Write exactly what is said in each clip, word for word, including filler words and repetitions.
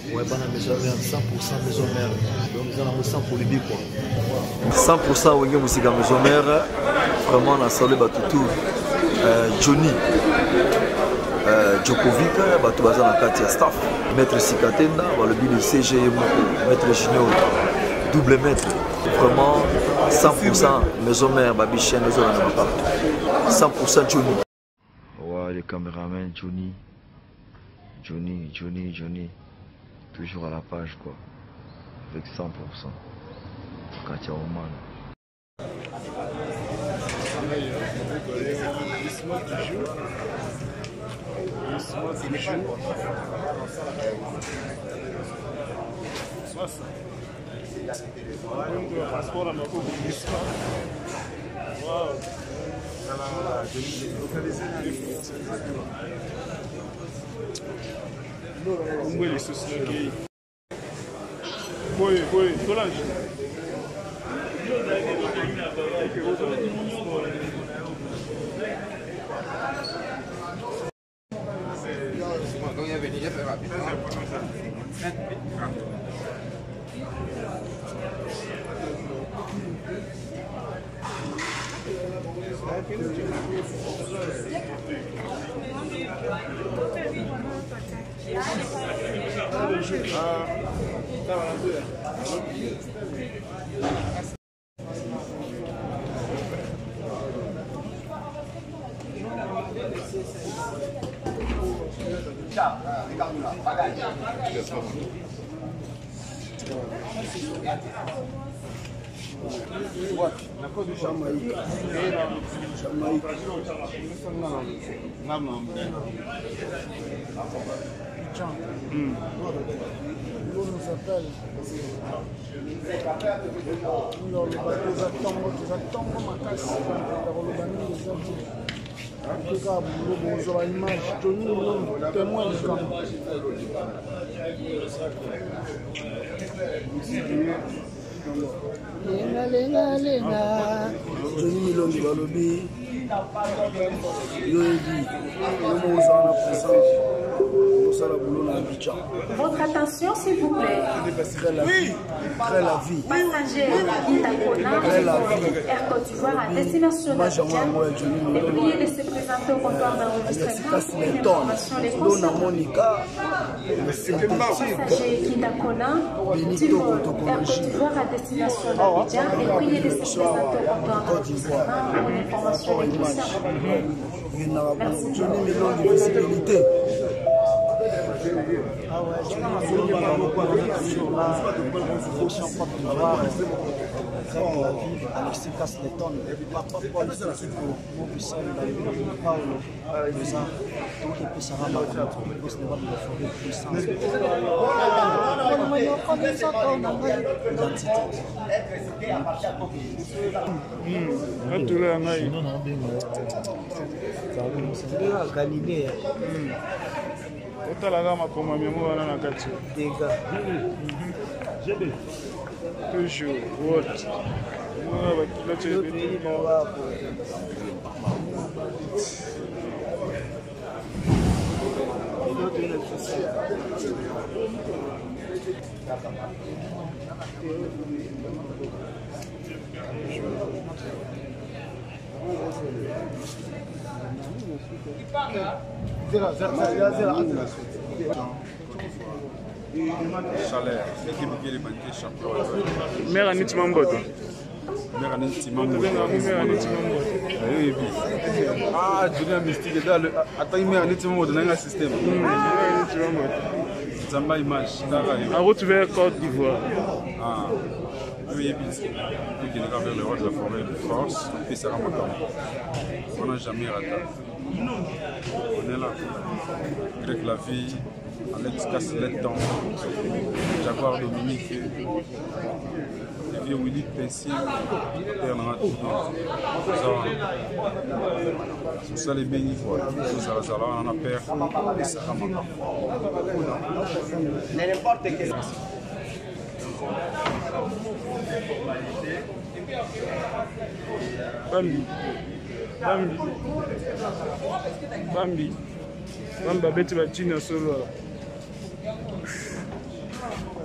Ouais, bah, la maison mère, cent pour cent maison mère. Donc, nous allons cent pour le bic, quoi. cent pour cent Wenge Musica maison mère. Vraiment, on a salué Batutu. Euh, Johnny. Euh, Djokovic, Batu Bazana Katia Staff. Maître Sikatenda, le but de C G M, Maître Junior. Double maître. Vraiment, cent pour cent maison mère, Babichen, nous allons cent pour cent Johnny. Ouais, les caméramans, Johnny. Johnny, Johnny, Johnny. Toujours à la page, quoi. Avec cent pour cent. Katia Oman. Où est les sauces gay? Oui, oui, Solange. L'eau nous appelle. Alors, les bateaux attendent, ils attendent ma casse. En tout cas, vous aurez l'image, Johnny, nous témoin du camp. Lenga, lenga, lenga. Johnny Milongi Balobi. Yoedi. Nous avons la présence. Votre attention, s'il vous plaît. Crée la vie. Crée la vie. Passagers d'Itacona, Air Côte d'Ivoire à destination d'Abidjan. Et priez de se présenter au comptoir d'enregistrement pour une information les concernant. Passagers d'Itacona, Air Côte d'Ivoire à destination d'Abidjan. Et priez de se présenter au comptoir d'enregistrement pour une information les concernant. Merci. Ah ouais, je suis sur la fonction Côte d'Ivoire, avec la ville, Alexis Casse-Letton, Papa Paul, mon puissant, Paolo, Leza, donc il peut s'arrêter à la poste de la forêt puissance. Galilée. Otalaga makoma miamo wana na kati. Dégâts. Toujours what? Moi ba kilo tshebe. Chaleur, l'équipe qui est banquée champion. Mère Anit Mamboto. Mère Anit Mamboto. Oui, oui. Ah, Julien Mystique est dans le. Attends, Mère Anit Mamboto dans un système. C'est une image. En route vers Côte d'Ivoire. Ah. Oui, oui. Qui est vers le roi de la forêt de force. Et ça ramène. On n'a jamais raté. On est là. Grec la vie. Alex Casse-Letton, Jaguar Dominique, le vieux Willy Pensier, Père Nana Toudon. C'est ça les bénis, voilà. Nous allons on a peur et ça ramène. N'importe quel. Bambi. Bambi. Bambi. Bambi, Betty Batina solo.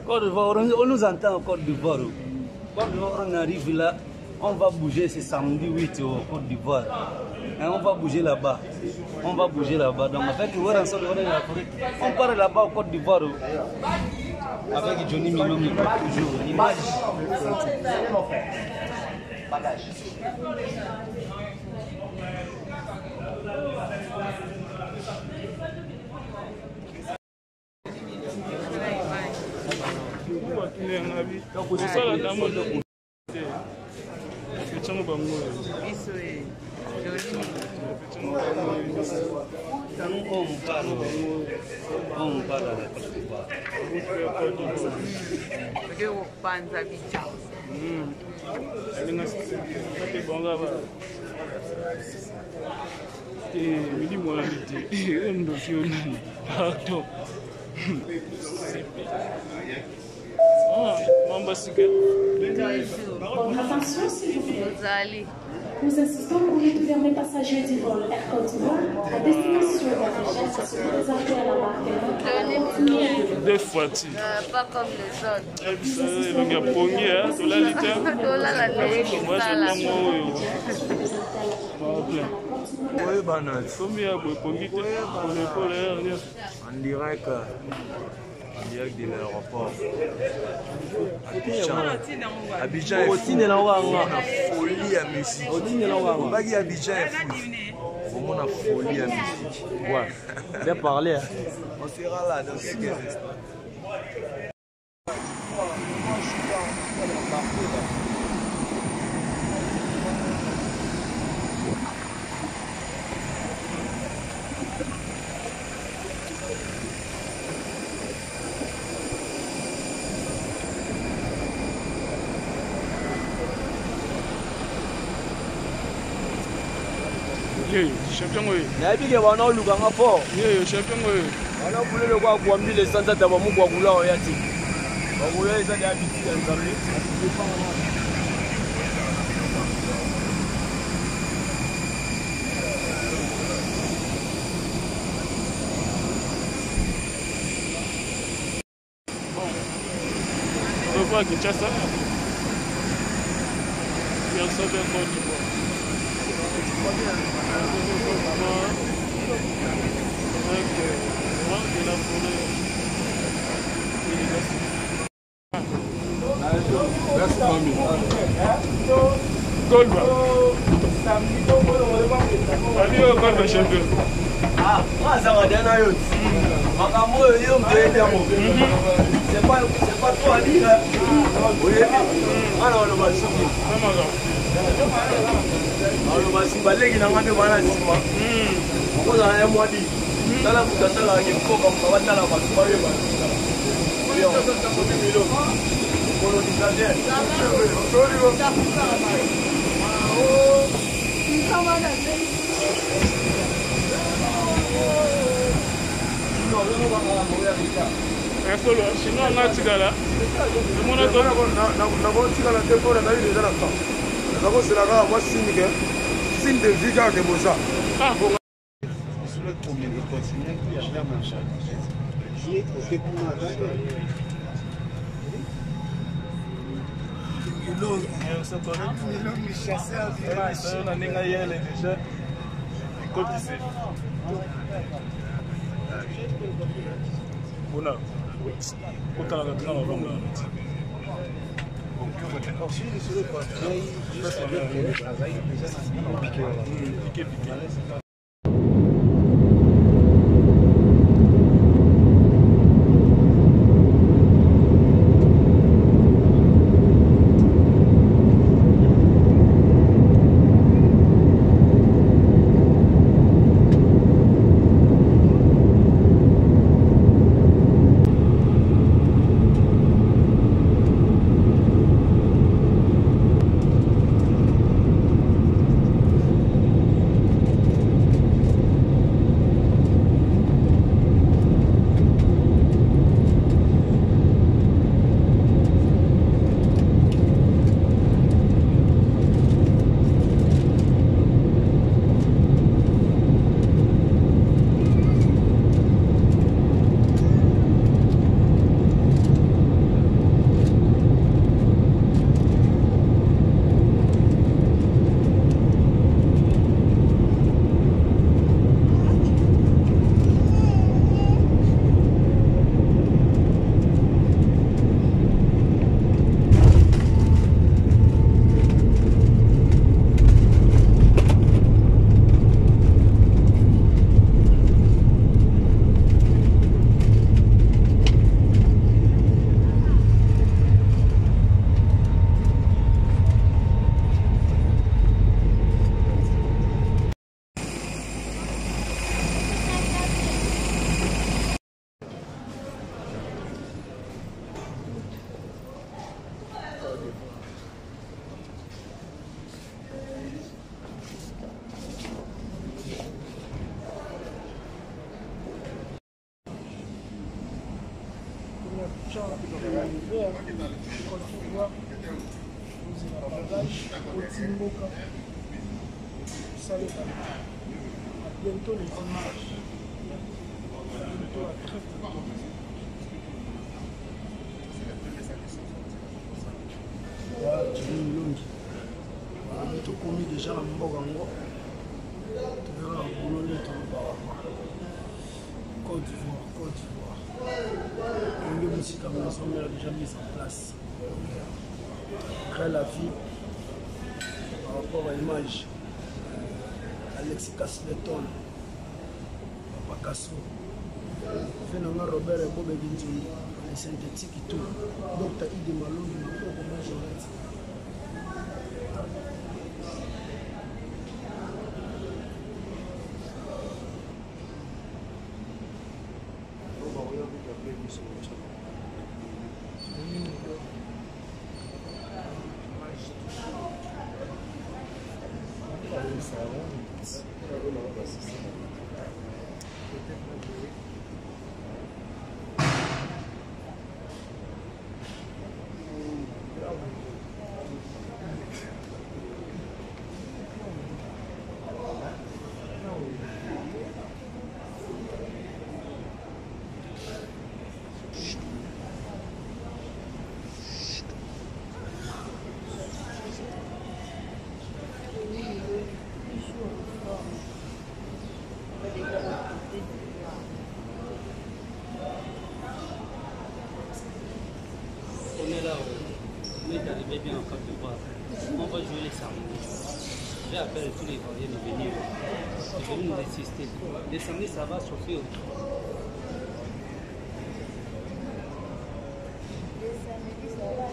Côte d'Ivoire, on nous entend en Côte d'Ivoire. Côte d'Ivoire, on arrive là, on va bouger ce samedi huit au Côte d'Ivoire. On va bouger là-bas. On va bouger là-bas. Donc avec le on part là-bas au Côte d'Ivoire. Avec Johnny Milo, toujours. Image. Bagage. Attention s'il vous plaît. Nous insistons pour les gouvernements passagers du vol Air Côte d'Ivoire à destination d'Abidjan à se présenter à l'embarquement. Deux fois, tu. Pas comme les autres. Il y a pogné, hein, de la litre. Moi, je Oui, banal. Combien de pogné pour l'épaule? En direct, en direct de l'aéroport. Abidjan. Abidjan est fou. On a folie à musique. On va dire Abidjan est fou. On a folie à musique. Ouais. Bien parlé. On sera là dans quelques instants. Champion, oui. Naibike wana olukanga fort. Oui, champion, oui. Wana bulele kwa kuambile santa taba mu kwa kula oyati. Bakuya isa ya biti ya nzambe. On va Kinshasa. Il y a un certain Côte d'Ivoire. Golba. Allez, Golba champion. Ah, moi ça va bien ayot. Makambo yo mbele mo. C'est pas c'est pas toi à dire. Oui. Ana wana masuki. Mama ga. Alo masiba legi na ngane bana sima. Mm. Ko za ya mwadi. Tala kutatala ke ko ba ba tala ba ba yo ba. Yo, ko mi milo. Ko lo dikaje. Sorry go. Oh. Kama na sei. No, no va a mover ahorita. Eso lo, si no anga tigala. Le mona to na na na bo tigala te fora da ile dala ta. Na bo sira ga wa sinike. Sin de viga ke boza. Ah, bon. Sur le premier de continuer, il y a la manche. Qui est au fait pour la Ilo, ça connaît. Ilo mi chassé à vivre. Ça na ninga yele déjà. Cotisé. Bona. Kotala na tuna longa. Ensuite, sur le côté, il va se faire le travail déjà c'est piqué. Piqué piqué. champ de l'univers, Côte d'Ivoire, vous êtes en bagage, au Timboka, Saleta. À bientôt les images. À bientôt à très bientôt. Voilà, tu veux une longue. Voilà, tu as commis déjà la Mbogango. Tu verras un boulot de ton bar. Côte d'Ivoire, Côte d'Ivoire. Le musique à maison, on l'a déjà mis en place. Après la vie, par rapport à l'image, Alexis Casleton, Papa Kasso, Phénomène Robert et Bob Edinson, les synthétiques et tout. Docteur Ide Malou, il m'a pas comment je l'ai dit. Bien en Côte d'Ivoire. On va jouer les samedis. J'ai appelé tous les Ivoiriens de venir. De venir nous assister. Les samedis, ça va chauffer. Les samedis, ça va.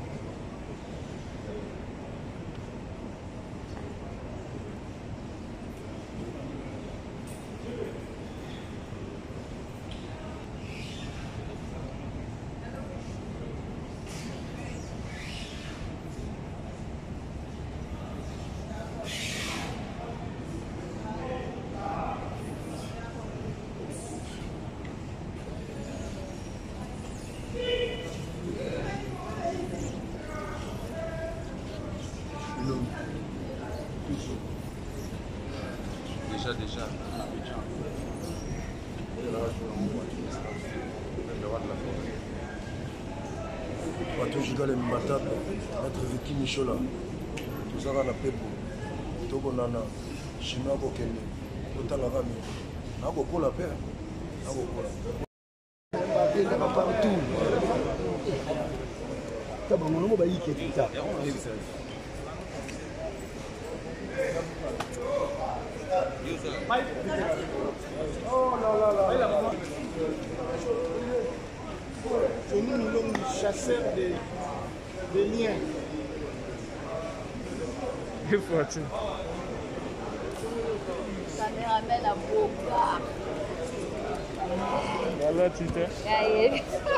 Déjà, déjà, Abidjan. Et là, je vais envoyer le roi de la forêt. Bato Jigale Mbata, Maître Vicky Michola, Tozara na Pepo, Togo Nana, Chinois Kokende, Totala Rami, Nako la paix, Nako Kola. Partout. Taba mwanamo ba yike tita. Oh là là là. Nous, nous sommes chasseurs de, de liens. Il faut attendre. Ça me ramène à Boga. Voilà, tu t'es. Aïe.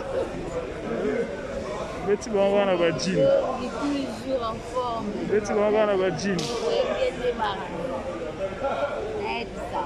Mais tu vas avoir un jean. Il est toujours en forme. Mais tu vas avoir un jean. Il est bien démarré. Aide ça.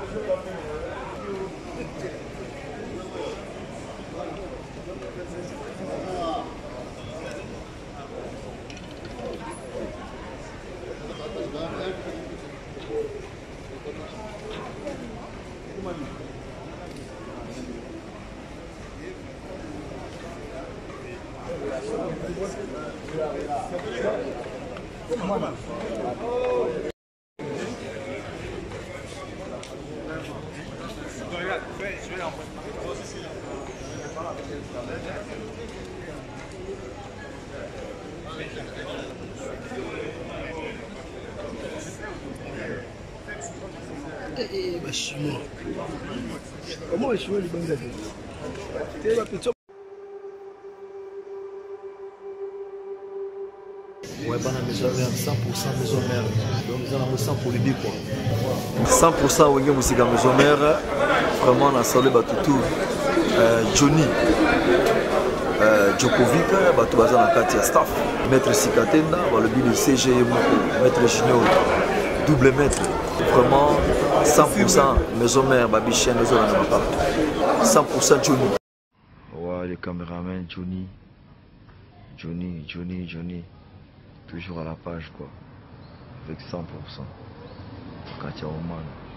Eh, bah, chinois. Comment les chinois les bonnes affaires? T'es la petite. Ouais, bana maison mère, cent pour cent maison mère. Donc nous allons cent pour les billes quoi. cent pour cent Wenge Musika maison mère. Vraiment on a salué Batutu. Euh, Johnny. Euh, Djokovic, Batu Bazan Katia staff. Maître Sikatenda, le but de C G Moko, Maître Junior. Double maître. Vraiment cent pour cent maison mère, Babichien, maison mère partout. cent pour cent Johnny. Ouais. Voilà le caméraman Johnny. Johnny, Johnny, Johnny. Toujours à la page quoi. Avec cent pour cent. Katia Oman.